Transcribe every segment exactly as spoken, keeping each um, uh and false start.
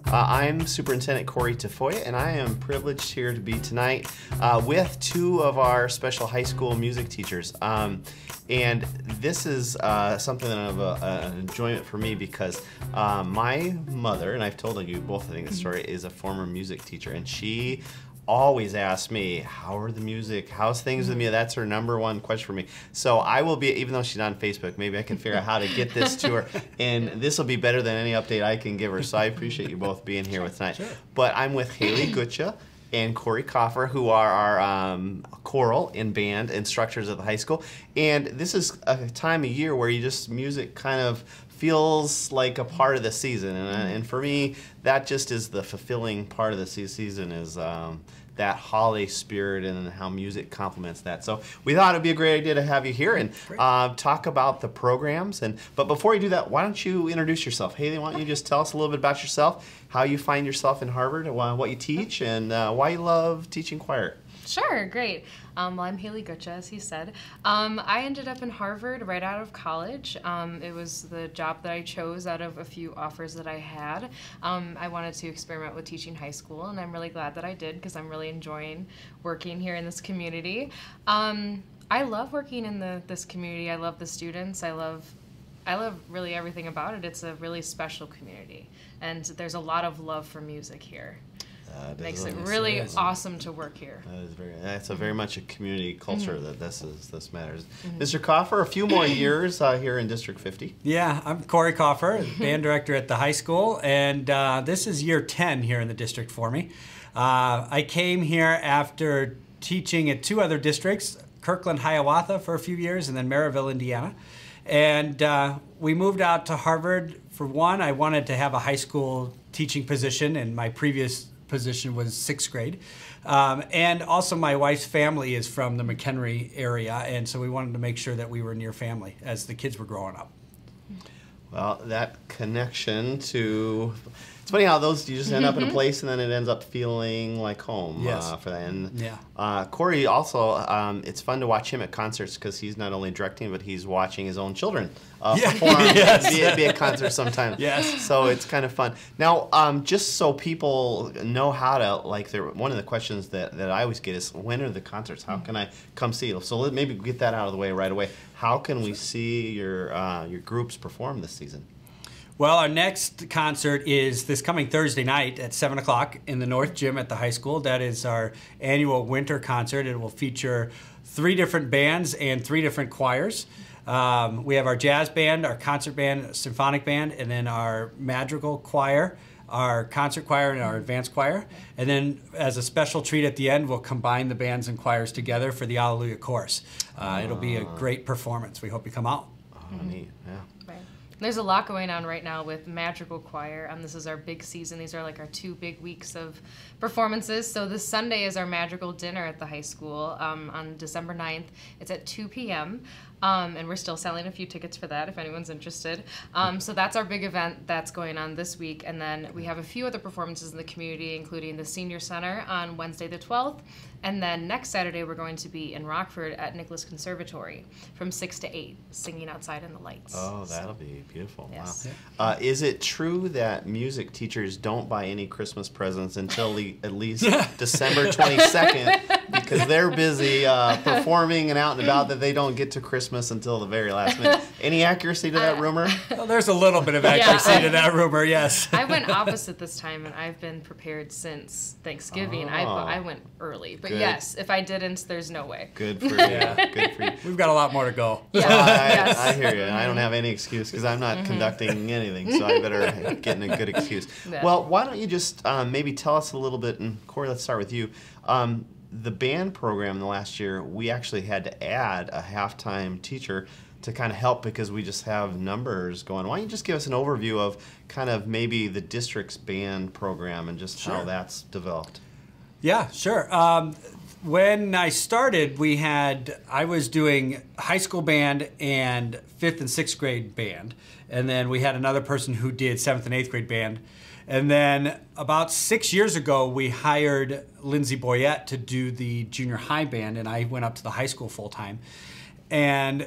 Uh, I'm Superintendent Corey Tafoya, and I am privileged here to be tonight uh, with two of our special high school music teachers. Um, and this is uh, something of a, an enjoyment for me because uh, my mother, and I've told you both I think the story, is a former music teacher, and she always asks me, how are the music, how's things with me? That's her number one question for me. So I will be, even though she's not on Facebook, maybe I can figure out how to get this to her, and this will be better than any update I can give her. So I appreciate you both being here with tonight. Sure. But I'm with Haley Gutcha and Corey Coffer, who are our um, choral and band instructors at the high school. And this is a time of year where you just, music kind of feels like a part of the season. And, and for me, that just is the fulfilling part of the season is um, that holiday spirit and how music complements that. So we thought it'd be a great idea to have you here and uh, talk about the programs. And But before you do that, why don't you introduce yourself? Haley, why don't you just tell us a little bit about yourself, how you find yourself in Harvard, what you teach, and uh, why you love teaching choir. Sure, great. Um, well, I'm Haley Gutcha, as he said. Um, I ended up in Harvard right out of college. Um, it was the job that I chose out of a few offers that I had. Um, I wanted to experiment with teaching high school, and I'm really glad that I did because I'm really enjoying working here in this community. Um, I love working in the, this community. I love the students. I love I love really everything about it. It's a really special community, and there's a lot of love for music here. Uh, Makes it really it awesome to work here. That is very. That's a very much a community culture mm-hmm. that this is. This matters. Mm-hmm. Mister Coffer, a few more years uh, here in District fifty. Yeah, I'm Corey Coffer, band director at the high school, and uh, this is year ten here in the district for me. Uh, I came here after teaching at two other districts, Kirkland, Hiawatha for a few years, and then Maryville, Indiana. And uh, we moved out to Harvard. For one, I wanted to have a high school teaching position, and my previous position was sixth grade. Um, and also my wife's family is from the McHenry area, and so we wanted to make sure that we were near family as the kids were growing up. Well, that connection to, it's funny how those, you just end up in a place and then it ends up feeling like home. Yes. uh, for that. And yeah. uh, Corey also, um, it's fun to watch him at concerts because he's not only directing, but he's watching his own children uh, yeah. perform yes. be, be at concerts sometimes. Yes. So it's kind of fun. Now, um, just so people know how to, like, one of the questions that, that I always get is, when are the concerts? How can I come see it? So let, maybe get that out of the way right away. How can we see your uh, your groups perform this season? Well, our next concert is this coming Thursday night at seven o'clock in the North Gym at the high school. That is our annual winter concert. It will feature three different bands and three different choirs. Um, we have our jazz band, our concert band, symphonic band, and then our madrigal choir, our concert choir, and our advanced choir. And then as a special treat at the end, we'll combine the bands and choirs together for the Alleluia Chorus. Uh, it'll be a great performance. We hope you come out. Oh, neat, yeah. There's a lot going on right now with Madrigal Choir. Um, this is our big season. These are like our two big weeks of performances. So this Sunday is our Madrigal dinner at the high school um, on December ninth. It's at two p m Um, and we're still selling a few tickets for that if anyone's interested. Um, so that's our big event that's going on this week. And then we have a few other performances in the community, including the Senior Center on Wednesday the twelfth. And then next Saturday we're going to be in Rockford at Nicholas Conservatory from six to eight, singing outside in the lights. Oh, that'll so. be beautiful. Yes. Wow. Uh, is it true that music teachers don't buy any Christmas presents until the, at least December twenty-second because they're busy uh, performing and out and about, that they don't get to Christmas until the very last minute? Any accuracy to that uh, rumor? Well, there's a little bit of accuracy yeah. to that rumor, yes. I went opposite this time, and I've been prepared since Thanksgiving. Oh. I, I went early. But Good. yes, if I didn't, there's no way. Good for you. Yeah. Good for you. We've got a lot more to go. Yeah. Uh, I, yes. I hear you. I don't have any excuse because I'm not mm-hmm. conducting anything, so I better get in a good excuse. Yeah. Well, why don't you just um, maybe tell us a little bit, and Corey, let's start with you. Um, the band program the last year, we actually had to add a halftime teacher to kind of help because we just have numbers going. Why don't you just give us an overview of kind of maybe the district's band program and just sure. how that's developed? Yeah, sure. Um, when I started, we had, I was doing high school band and fifth and sixth grade band. And then we had another person who did seventh and eighth grade band. And then about six years ago, we hired Lindsay Boyette to do the junior high band, and I went up to the high school full time. And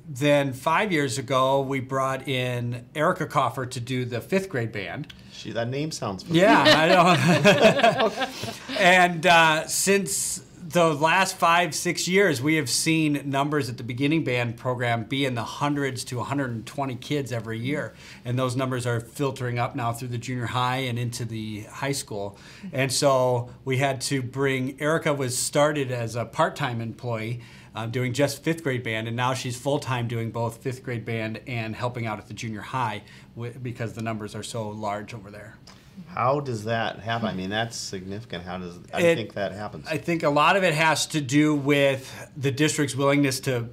then five years ago, we brought in Erica Koffer to do the fifth grade band. She, that name sounds familiar. Yeah, I know. And uh, since the last five, six years, we have seen numbers at the beginning band program be in the hundreds to one hundred twenty kids every year. And those numbers are filtering up now through the junior high and into the high school. And so we had to bring, Erica was started as a part-time employee uh, doing just fifth grade band, and now she's full-time doing both fifth grade band and helping out at the junior high w- because the numbers are so large over there. How does that happen? I mean, that's significant. How does I It- think that happens? I think a lot of it has to do with the district's willingness to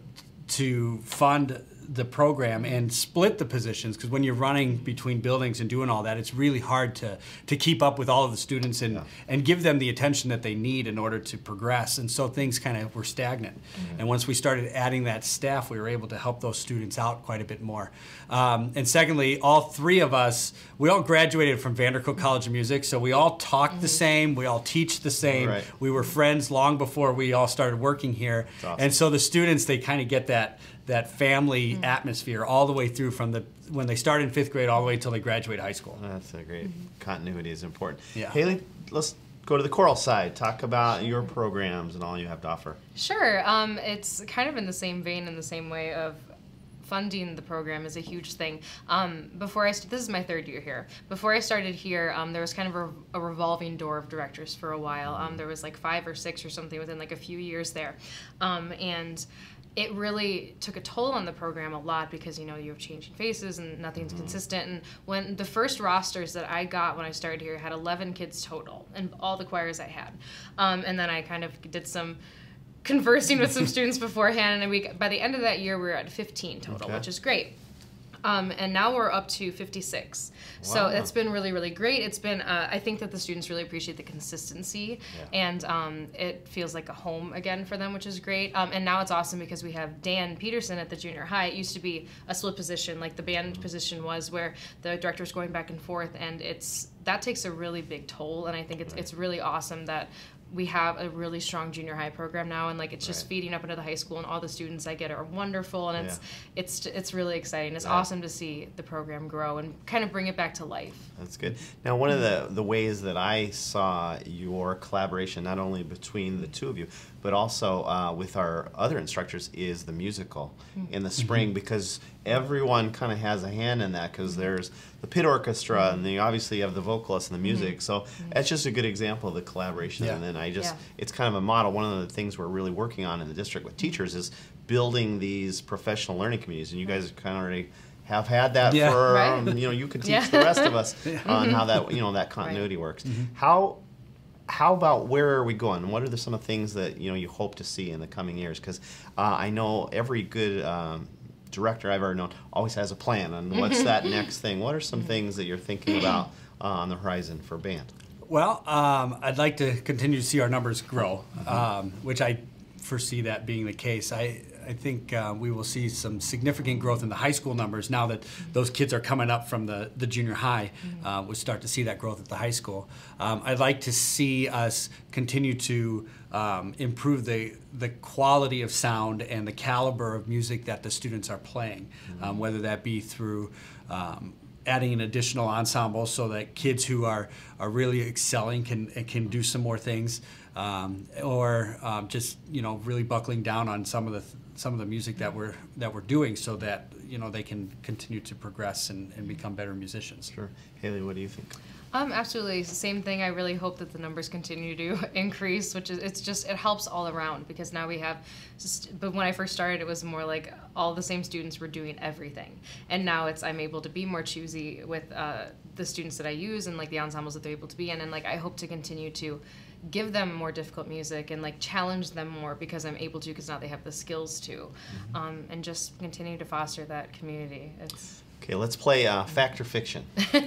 to fund the program and split the positions, because when you're running between buildings and doing all that, it's really hard to to keep up with all of the students and Yeah. and give them the attention that they need in order to progress. And so things kind of were stagnant. Mm-hmm. And once we started adding that staff, we were able to help those students out quite a bit more. Um, and secondly, all three of us, we all graduated from Vandercook College of Music, so we all talk the same, we all teach the same. Right. We were friends long before we all started working here. awesome. And so the students, they kind of get that that family atmosphere all the way through from the when they start in fifth grade all the way until they graduate high school. That's a great continuity is important. Yeah. Haley, let's go to the choral side. Talk about your programs and all you have to offer. Sure. Um, it's kind of in the same vein, in the same way of funding the program is a huge thing. Um, before I st- this is my third year here. Before I started here, um, there was kind of a, a revolving door of directors for a while. Um, there was like five or six or something within like a few years there, um, and it really took a toll on the program a lot because, you know, you have changing faces and nothing's Mm-hmm. consistent. And when the first rosters that I got when I started here had eleven kids total and all the choirs I had. Um, and then I kind of did some conversing with some students beforehand, and we by the end of that year we were at fifteen total, Okay. which is great. Um, and now we're up to fifty-six. So Wow. it's been really, really great. It's been, uh, I think that the students really appreciate the consistency, Yeah. and um, it feels like a home again for them, which is great. Um, and now it's awesome because we have Dan Peterson at the junior high. It used to be a split position, like the band position was, where the director was going back and forth, and it's that takes a really big toll. And I think it's it's really awesome that we have a really strong junior high program now, and like it's just Right. feeding up into the high school, and all the students I get are wonderful, and it's Yeah. it's it's really exciting. It's Yeah. awesome to see the program grow and kind of bring it back to life. That's good. Now, one of the, the ways that I saw your collaboration, not only between the two of you, but also uh, with our other instructors, is the musical in the spring, because everyone kind of has a hand in that, because there's the pit orchestra, and then you obviously have the vocalists and the music. So that's just a good example of the collaboration. Yeah. And then I just, Yeah. it's kind of a model. One of the things we're really working on in the district with teachers is building these professional learning communities, and you guys kind of already have had that Yeah. for, Right. um, you know, you could teach Yeah. the rest of us on how that, you know, that continuity works. How how about where are we going? What are the, some of the things that, you know, you hope to see in the coming years? Because uh, I know every good um, director I've ever known always has a plan on what's that next thing. What are some things that you're thinking about uh, on the horizon for band? Well, um, I'd like to continue to see our numbers grow, um, which I foresee that being the case. I, I think uh, we will see some significant growth in the high school numbers now that those kids are coming up from the, the junior high. Uh, we'll start to see that growth at the high school. Um, I'd like to see us continue to um, improve the, the quality of sound and the caliber of music that the students are playing, um, whether that be through um, adding an additional ensemble so that kids who are, are really excelling can can do some more things, um, or um, just you know really buckling down on some of the some of the music that we're that we're doing so that you know they can continue to progress and, and become better musicians. Sure. Haley, what do you think? Um, absolutely, it's the same thing. I really hope that the numbers continue to increase, which is it's just it helps all around because now we have. Just, but when I first started, it was more like all the same students were doing everything, and now it's I'm able to be more choosy with uh, the students that I use and like the ensembles that they're able to be in, and like I hope to continue to give them more difficult music and like challenge them more because I'm able to because now they have the skills to, mm-hmm. um, and just continue to foster that community. It's Okay, let's play uh, Fact or Fiction.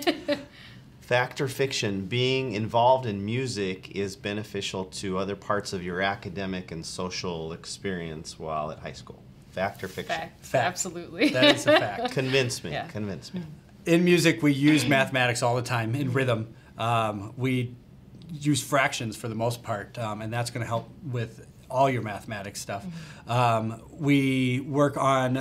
Fact or fiction, being involved in music is beneficial to other parts of your academic and social experience while at high school. Fact or fiction? fact. Fact. Absolutely. That is a fact. Convince me. Yeah. Convince me. In music, we use mathematics all the time in rhythm. Um, we use fractions for the most part, um, and that's going to help with all your mathematics stuff. Um, we work on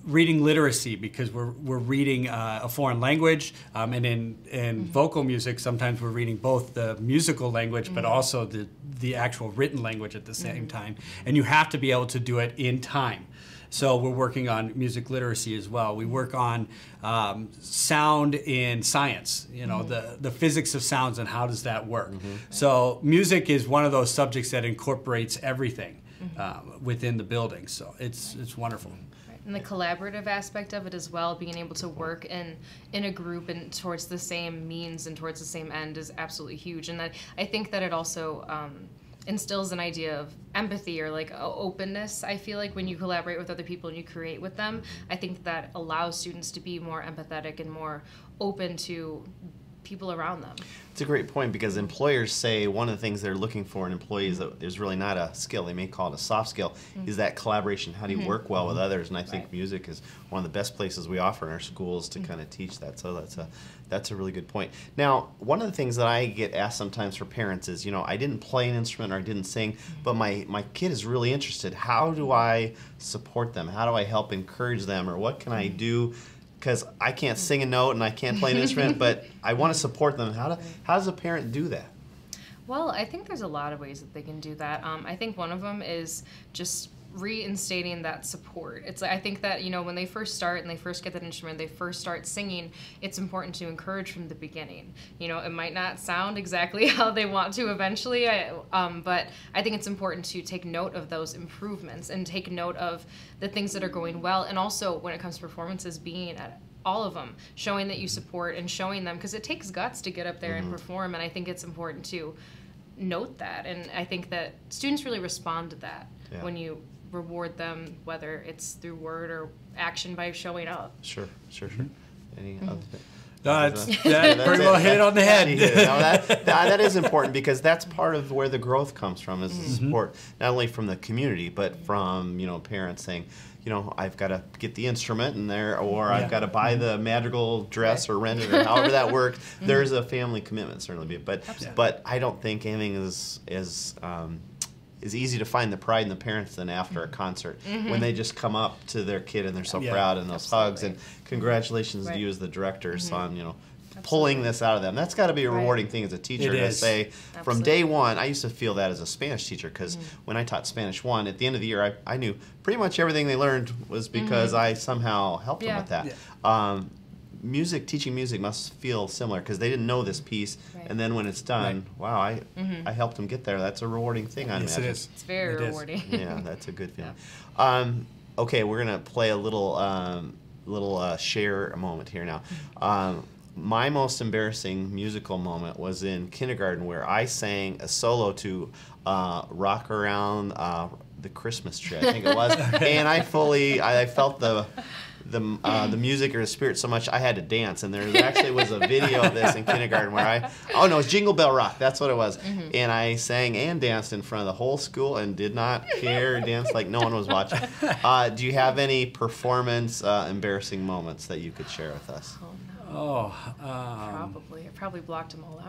reading literacy, because we're we're reading uh, a foreign language, um, and in in mm-hmm. vocal music sometimes we're reading both the musical language mm-hmm. but also the the actual written language at the same mm-hmm. time, and you have to be able to do it in time. So we're working on music literacy as well. We work on um, sound in science, you know, mm-hmm. the, the physics of sounds and how does that work. Mm-hmm. So music is one of those subjects that incorporates everything mm-hmm. uh, within the building. So it's it's wonderful. And the collaborative aspect of it as well, being able to work in in a group and towards the same means and towards the same end is absolutely huge. And I, I think that it also um, instills an idea of empathy or like openness. I feel like when you collaborate with other people and you create with them, I think that allows students to be more empathetic and more open to people around them. It's a great point, because employers say one of the things they're looking for in employees mm-hmm. that is really not a skill, they may call it a soft skill, mm-hmm. is that collaboration. How do you mm-hmm. work well with others? And I think right. music is one of the best places we offer in our schools to mm-hmm. kind of teach that. So that's a that's a really good point. Now, one of the things that I get asked sometimes for parents is, you know, I didn't play an instrument or I didn't sing, mm-hmm. but my, my kid is really interested. How do I support them? How do I help encourage them? Or what can I do? Because I can't sing a note and I can't play an instrument, but I want to support them. How, do, how does a parent do that? Well, I think there's a lot of ways that they can do that. Um, I think one of them is just reinstating that support. It's I think that, you know, when they first start and they first get that instrument, they first start singing, it's important to encourage from the beginning. You know, it might not sound exactly how they want to eventually, I, um, but I think it's important to take note of those improvements and take note of the things that are going well. And also when it comes to performances, being at all of them, showing that you support and showing them, because it takes guts to get up there mm-hmm. and perform, and I think it's important to note that. And I think that students really respond to that yeah. when you reward them, whether it's through word or action by showing up. Sure, sure, sure. Any mm-hmm. other No, that's, that that's pretty well hit it on the head. no, that, that, that is important, because that's part of where the growth comes from, is the Mm-hmm. support, not only from the community, but from, you know, parents saying, you know, I've got to get the instrument in there, or Yeah. I've got to buy the madrigal dress Right. or rent it, or however that works. There's a family commitment, certainly, but Absolutely. but I don't think anything is is um, is easy to find the pride in the parents than after a concert, Mm-hmm. when they just come up to their kid and they're so Yeah. proud, and those hugs, and Absolutely. congratulations Right. to you as the directors Mm-hmm. on, you know, pulling this out of them. That's got to be a Right. rewarding thing as a teacher It to is. say, from Absolutely. day one. I used to feel that as a Spanish teacher, because Mm-hmm. when I taught Spanish one, at the end of the year, I, I knew pretty much everything they learned was because I somehow helped them Mm-hmm. Yeah. with that. Um, music, teaching music must feel similar, because they didn't know this piece, Right. and then when it's done, wow, I Mhm. I helped them get there. That's a rewarding thing, I Yes, imagine. it is. It's very It is. rewarding. Yeah, that's a good feeling. Um, okay, we're gonna play a little um, little uh, share moment here now. Um, my most embarrassing musical moment was in kindergarten, where I sang a solo to uh, "Rock Around uh, the Christmas Tree," I think it was, and I fully I felt the. The, uh, the music or the spirit so much I had to dance, and there actually was a video of this in kindergarten where I oh no it was Jingle Bell Rock, that's what it was, Mm-hmm. and I sang and danced in front of the whole school and did not care, danced like no one was watching. Uh, do you have any performance uh, embarrassing moments that you could share with us? Oh, no. Oh, um, Probably. I probably blocked them all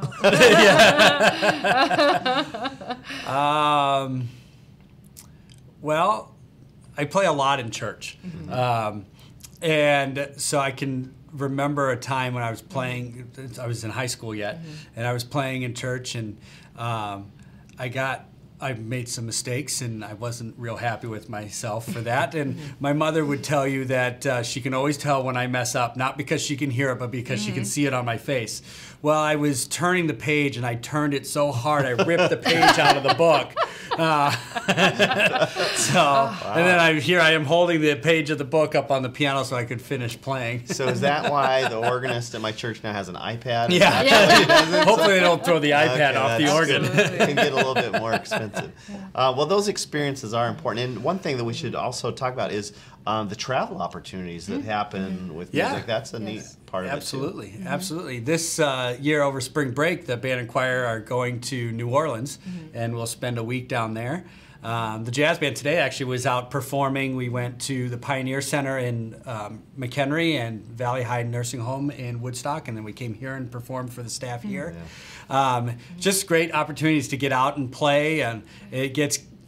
out. um, well, I play a lot in church. Mm-hmm. Um, and so I can remember a time when I was playing, I was in high school yet, Mm-hmm. and I was playing in church, and um, I got, I made some mistakes, and I wasn't real happy with myself for that. And my mother would tell you that uh, she can always tell when I mess up, not because she can hear it, but because she can see it on my face. Well, I was turning the page, and I turned it so hard, I ripped the page out of the book. Uh, so, wow. And then I, here I am holding the page of the book up on the piano so I could finish playing. So is that why the organist at my church now has an iPad? Is Yeah. that Yeah. why he does it? Hopefully they don't throw the iPad Okay, off the that's- organ. Absolutely. It can get a little bit more expensive. Uh, well, those experiences are important. And one thing that we should also talk about is um, the travel opportunities that happen with Yeah. music. That's a Yes. neat part of Absolutely, Mm-hmm. absolutely. This uh, year over spring break, the band and choir are going to New Orleans, Mm-hmm. and we'll spend a week down there. Um, the jazz band today actually was out performing. We went to the Pioneer Center in um, McHenry and Valley High Nursing Home in Woodstock, and then we came here and performed for the staff here. Um, just great opportunities to get out and play, and it gets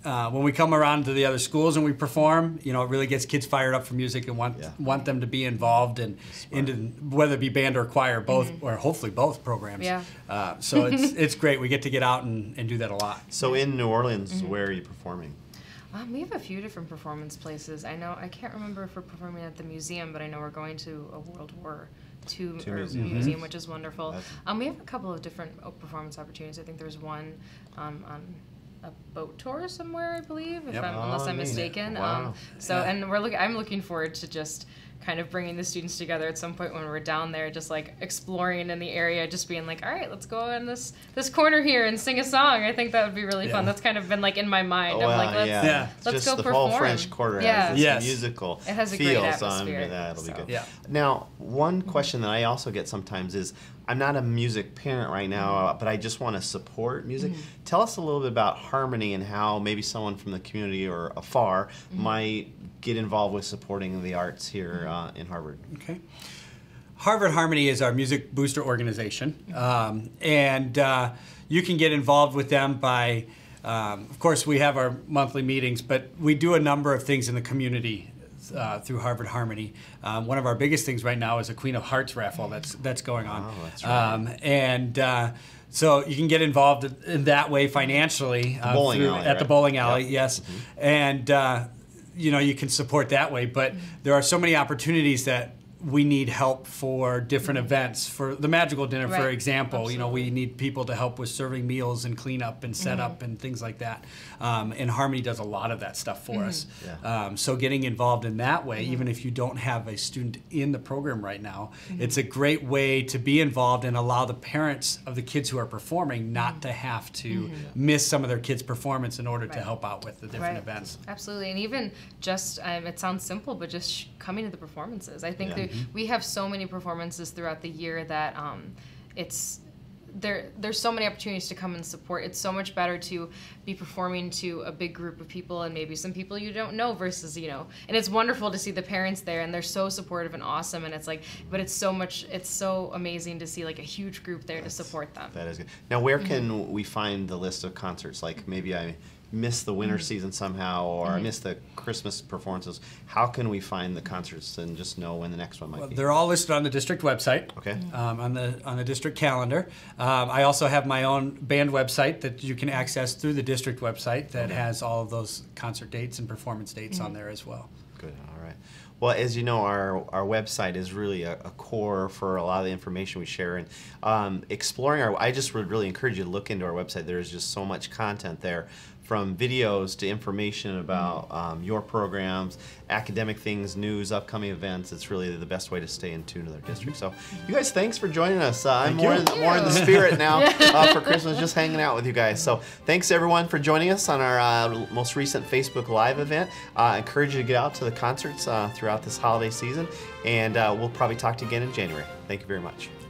uh, when we come around to the other schools and we perform, you know, it really gets kids fired up for music and want Yeah. want them to be involved in into whether it be band or choir, both Mm-hmm. or hopefully both programs. Yeah. Uh, so it's it's great. We get to get out and, and do that a lot. So in New Orleans, Mm-hmm. where are you performing? Um, we have a few different performance places. I know I can't remember if we're performing at the museum, but I know we're going to a World War Two, Two or museum. museum, which is wonderful. That's- Um, we have a couple of different uh, performance opportunities. I think there's one um, on a boat tour somewhere, I believe, if Yep. I'm, unless Oh, I'm neat. mistaken. Wow. Um, so, Yeah. and we're looking. I'm looking forward to just kind of bringing the students together at some point when we're down there, just like exploring in the area, just being like, all right, let's go in this this corner here and sing a song. I think that would be really fun. Yeah. That's kind of been like in my mind. Oh, I'm like, wow, let's yeah. Yeah. It's let's just go the perform. whole French Quarter Yeah. has this Yes. musical It has a feel, great so I'm- atmosphere, yeah, it'll be so. good. Yeah. Now, one question that I also get sometimes is, I'm not a music parent right now, uh, but I just want to support music. Mm-hmm. Tell us a little bit about Harmony and how maybe someone from the community or afar Mm-hmm. might get involved with supporting the arts here uh, in Harvard. Okay. Harvard Harmony is our music booster organization, um, and uh, you can get involved with them by, um, of course, we have our monthly meetings, but we do a number of things in the community uh, through Harvard Harmony. Um, one of our biggest things right now is a Queen of Hearts raffle that's that's going on, Oh, that's right. um, and. Uh, So you can get involved in that way financially uh, bowling through- alley, at the right? bowling alley, Yep. yes, and uh, you know you can support that way. But there are so many opportunities that we need help for different events. For the Magical Dinner, for Right. example, you know we need people to help with serving meals and cleanup and setup and things like that. Um, and Harmony does a lot of that stuff for us. Yeah. Um, so getting involved in that way, even if you don't have a student in the program right now, it's a great way to be involved and allow the parents of the kids who are performing not to have to miss some of their kids' performance in order to Right. help out with the different Right. events. Absolutely, and even just um, it sounds simple, but just sh- coming to the performances. I think Yeah. that we have so many performances throughout the year that um, it's there. There's so many opportunities to come and support. It's so much better to be performing to a big group of people and maybe some people you don't know versus you know. And it's wonderful to see the parents there, and they're so supportive and awesome. And it's like, but it's so much. It's so amazing to see like a huge group there to support them. That is good. Now, where Mm-hmm. can we find the list of concerts? Like maybe I missed the winter Mm-hmm. season somehow, or I missed the Christmas performances. How can we find the concerts and just know when the next one might Well, be? they're all listed on the district website. Okay. Um, on the on the district calendar. Um, I also have my own band website that you can access through the district website that has all of those concert dates and performance dates on there as well. Good. All right. Well, as you know, our our website is really a, a core for a lot of the information we share. And um, exploring our, I just would really encourage you to look into our website. There is just so much content there, from videos to information about um, your programs, academic things, news, upcoming events. It's really the best way to stay in tune with our district. So, you guys, thanks for joining us. Uh, I'm Thank more you. in, the, more in the spirit now uh, for Christmas, just hanging out with you guys. So, thanks everyone for joining us on our uh, most recent Facebook Live event. Uh, I encourage you to get out to the concerts uh, throughout this holiday season, and uh, we'll probably talk to you again in January. Thank you very much.